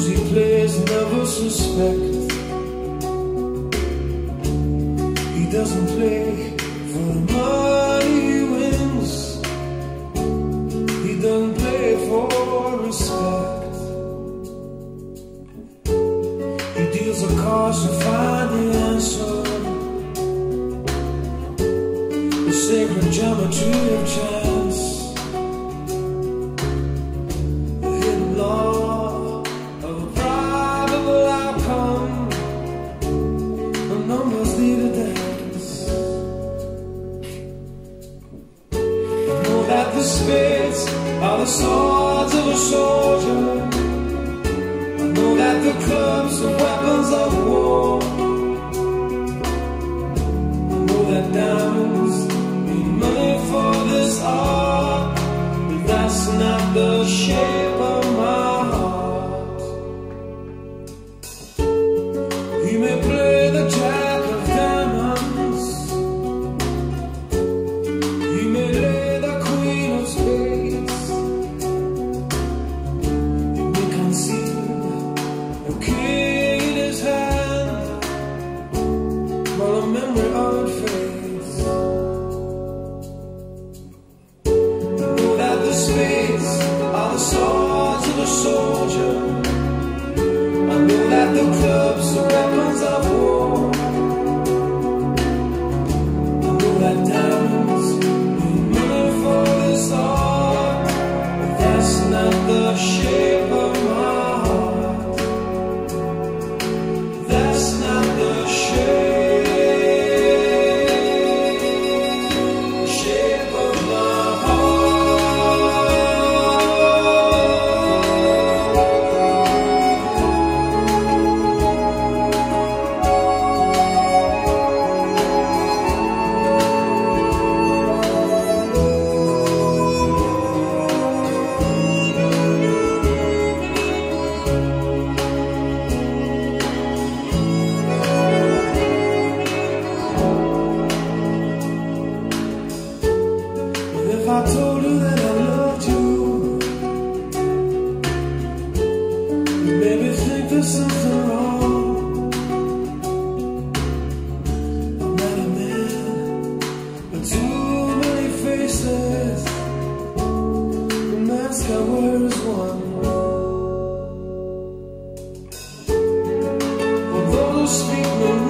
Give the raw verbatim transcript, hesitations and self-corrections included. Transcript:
blues he plays never suspect. He doesn't play for the money he wins. He doesn't play for respect. He deals the cards to find the answer, the sacred geometry of chance, the hidden law of a probable outcome. The numbers lead a dance. I know that the spades are the swords of a soldier. I know that the clubs are weapons of war. I know that diamonds need money for this art, but that's not the shape of my heart. He may play the jack of diamonds, he may lay the queen of spades, he may conceal the king in his hand, while the memory of it fades. I know that the spades are the swords of a soldier. I know that the clubs are weapons of war. I know that diamonds need money for this art, but that's not the shape of my heart. That's not the shape, shape of my If I told you that I loved you, you maybe think there's something wrong. I'm not a man with too many faces. The mask I wear is one. For those who speak no